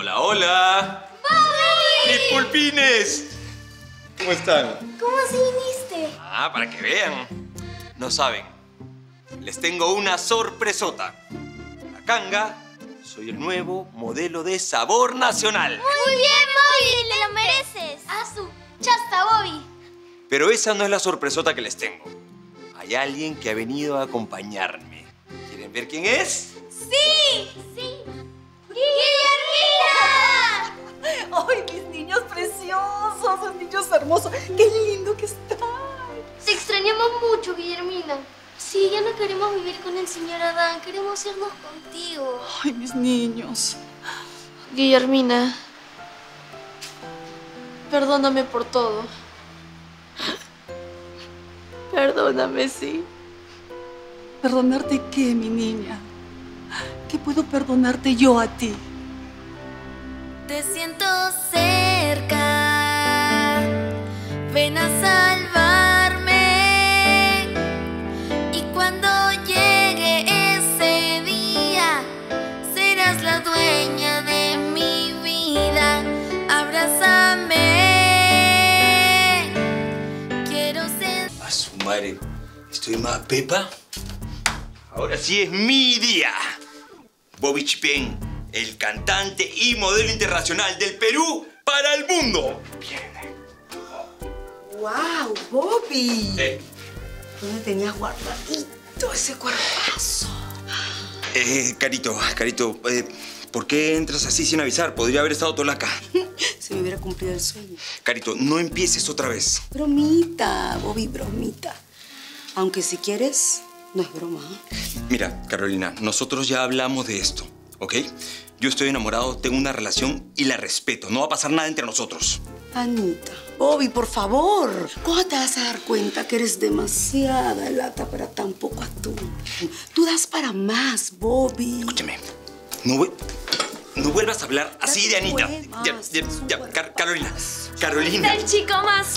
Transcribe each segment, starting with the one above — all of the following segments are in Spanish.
Hola, hola. ¡Bobby! ¡Mis pulpines! ¿Cómo están? ¿Cómo así viniste? Ah, para que vean. No saben. Les tengo una sorpresota. Akanga, soy el nuevo modelo de sabor nacional. Muy bien, Bobby, te lo mereces. Asu, chasta, Bobby. Pero esa no es la sorpresota que les tengo. Hay alguien que ha venido a acompañarme. ¿Quieren ver quién es? ¡Sí! ¡Sí! ¡Guillermina! ¡Ay, mis niños preciosos! ¡Esos niños hermosos! ¡Qué lindo que están! Te extrañamos mucho, Guillermina. Sí, ya no queremos vivir con el señor Adán. Queremos irnos contigo. ¡Ay, mis niños! Guillermina, perdóname por todo. Perdóname, sí. ¿Perdonarte qué, mi niña? ¿Qué puedo perdonarte yo a ti? Te siento cerca, ven a salvarme. Y cuando llegue ese día, serás la dueña de mi vida. Abrázame, quiero ser... A su madre. ¿Estoy más pepa? Ahora sí es mi día. Bobby Chipén, el cantante y modelo internacional del Perú para el mundo. Viene. ¡Wow, Bobby! ¿Dónde tenías guardadito ese cuerpazo? Carito, ¿por qué entras así sin avisar? Podría haber estado tolaca. Se me hubiera cumplido el sueño. Carito, no empieces otra vez. Bromita, Bobby, bromita. Aunque si quieres, no es broma, ¿eh? Mira, Carolina, nosotros ya hablamos de esto, ¿ok? Yo estoy enamorado, tengo una relación y la respeto. No va a pasar nada entre nosotros. Anita, Bobby, por favor. ¿Cómo te vas a dar cuenta que eres demasiada lata para tan poco atún? Tú das para más, Bobby. Escúchame, no vuelvas a hablar así de Anita. Carolina. El chico más...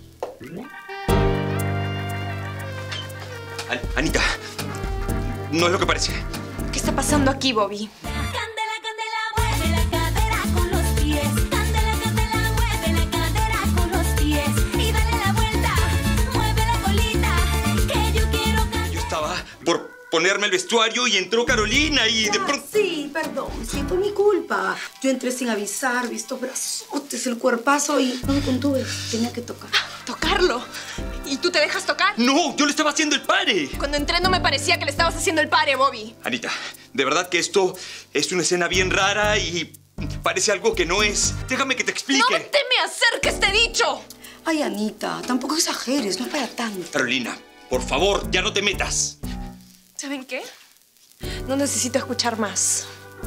Anita, no es lo que parece. ¿Qué está pasando aquí, Bobby? Candela, candela, mueve la cadera con los pies. Candela, candela, mueve la cadera con los pies. Y dale la vuelta, mueve la colita, que yo quiero cantar. Yo estaba por ponerme el vestuario y entró Carolina y de pronto... Sí, perdón, sí, fue mi culpa. Yo entré sin avisar, vi estos brazotes, el cuerpazo y no me contuve. Tenía que tocar. ¿Tocarlo? ¿Y tú te dejas tocar? ¡No! ¡Yo le estaba haciendo el pare! Cuando entré no me parecía que le estabas haciendo el pare, Bobby. Anita, de verdad que esto es una escena bien rara y parece algo que no es. Déjame que te explique. ¡No te me acerques, te he dicho! Ay, Anita, tampoco exageres, no es para tanto. Carolina, por favor, ya no te metas. ¿Saben qué? No necesito escuchar más.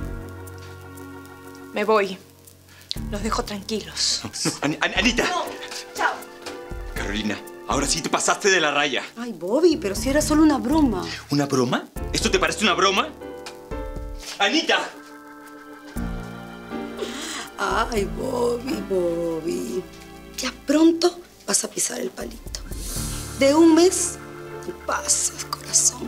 Me voy. Los dejo tranquilos. No, Anita. No, chao. Carolina, ahora sí te pasaste de la raya. Ay, Bobby, pero si era solo una broma. ¿Una broma? ¿Esto te parece una broma? ¡Anita! Ay, Bobby. Ya pronto vas a pisar el palito. De un mes, te pasas, corazón.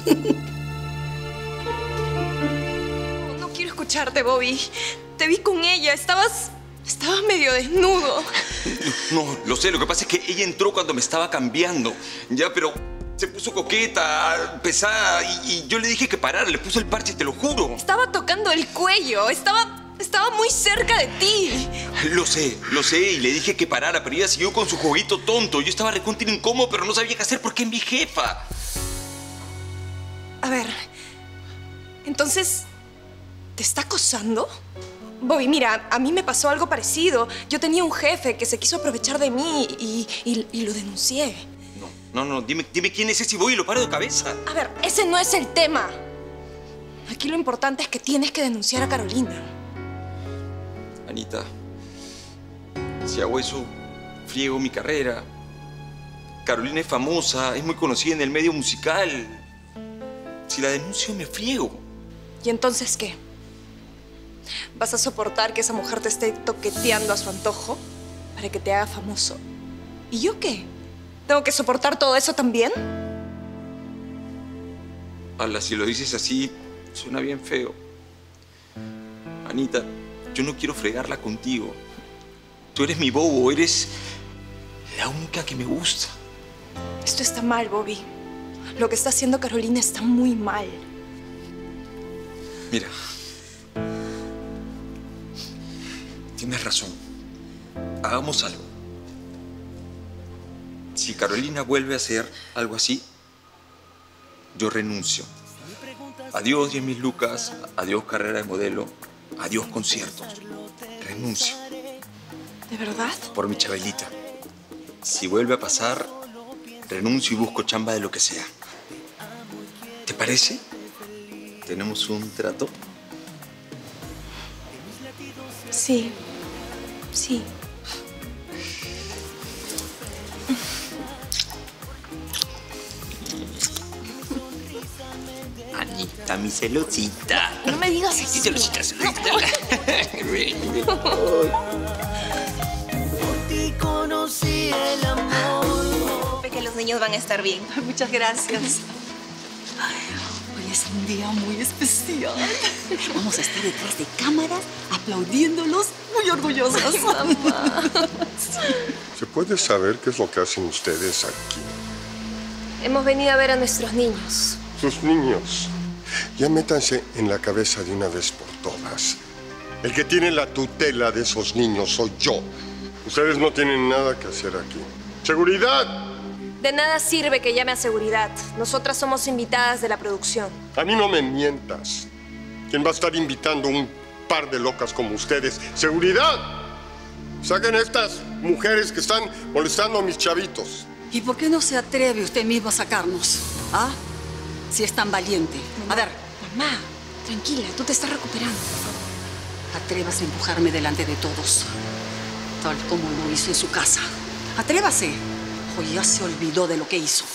No quiero escucharte, Bobby. Te vi con ella. Estabas medio desnudo. No, lo sé. Lo que pasa es que ella entró cuando me estaba cambiando. Ya, pero se puso coqueta, pesada. Y yo le dije que parara. Le puso el parche, te lo juro. Estaba tocando el cuello. Estaba muy cerca de ti. Lo sé. Y le dije que parara, pero ella siguió con su jueguito tonto. Yo estaba recontra incómodo, pero no sabía qué hacer porque es mi jefa. A ver, entonces, ¿te está acosando? Bobby, mira, a mí me pasó algo parecido. Yo tenía un jefe que se quiso aprovechar de mí y lo denuncié. No, dime quién es ese y voy y lo paro de cabeza. A ver, ese no es el tema. Aquí lo importante es que tienes que denunciar a Carolina. Anita, si hago eso, friego mi carrera. Carolina es famosa, es muy conocida en el medio musical. Si la denuncio, me friego. ¿Y entonces qué? ¿Vas a soportar que esa mujer te esté toqueteando a su antojo para que te haga famoso? ¿Y yo qué? ¿Tengo que soportar todo eso también? Ala, si lo dices así, suena bien feo. Anita, yo no quiero fregarla contigo. Tú eres mi bobo, eres la única que me gusta. Esto está mal, Bobby. Lo que está haciendo Carolina está muy mal. Mira, tienes razón. Hagamos algo. Si Carolina vuelve a hacer algo así, yo renuncio. Adiós 10.000 lucas, adiós carrera de modelo, adiós conciertos. Renuncio. ¿De verdad? Por mi Chabelita. Si vuelve a pasar, renuncio y busco chamba de lo que sea. ¿Te parece? ¿Tenemos un trato? Sí. Sí. Anita, mi celosita. No me digas Sí, así. celosita, celosita. Y conocí el amor. Que los niños van a estar bien. Muchas gracias. Hoy es un día muy especial. Vamos a estar detrás de cámaras aplaudiéndolos muy orgullosos. Ay, mamá. ¿Se puede saber qué es lo que hacen ustedes aquí? Hemos venido a ver a nuestros niños. Sus niños. Ya métanse en la cabeza de una vez por todas. El que tiene la tutela de esos niños soy yo. Ustedes no tienen nada que hacer aquí. ¡Seguridad! De nada sirve que llame a seguridad. Nosotras somos invitadas de la producción. A mí no me mientas. ¿Quién va a estar invitando un par de locas como ustedes? ¡Seguridad! Saquen a estas mujeres que están molestando a mis chavitos. ¿Y por qué no se atreve usted mismo a sacarnos? ¿Ah? Si es tan valiente. A ver, Mamá, tranquila, tú te estás recuperando. atrévase a empujarme delante de todos, tal como lo hizo en su casa. Atrévase, o ya se olvidó de lo que hizo.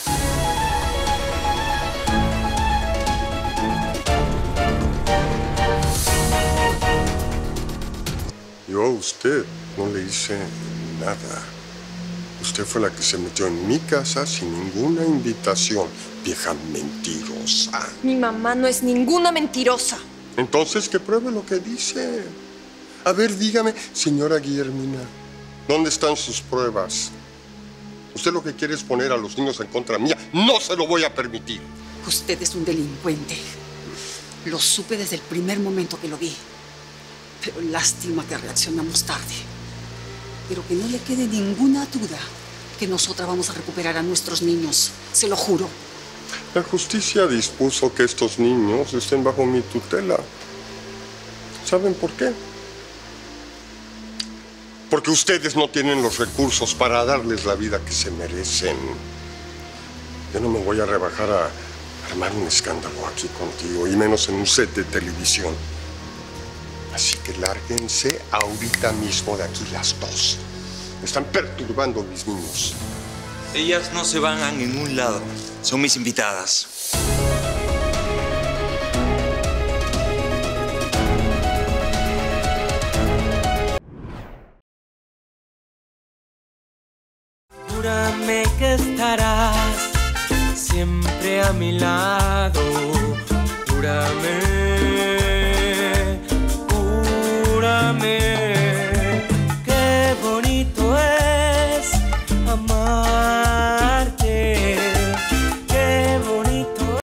Yo a usted no le hice nada. Usted fue la que se metió en mi casa sin ninguna invitación, vieja mentirosa. Mi mamá no es ninguna mentirosa. Entonces, que pruebe lo que dice. A ver, dígame, señora Guillermina, ¿dónde están sus pruebas? Usted lo que quiere es poner a los niños en contra mía. ¡No se lo voy a permitir! Usted es un delincuente. Lo supe desde el primer momento que lo vi. Pero lástima que reaccionamos tarde. Pero que no le quede ninguna duda que nosotras vamos a recuperar a nuestros niños. Se lo juro. La justicia dispuso que estos niños estén bajo mi tutela. ¿Saben por qué? Porque ustedes no tienen los recursos para darles la vida que se merecen. Yo no me voy a rebajar a armar un escándalo aquí contigo, y menos en un set de televisión. Así que lárguense ahorita mismo de aquí las dos. Están perturbando a mis niños. Ellas no se van a ningún lado. Son mis invitadas.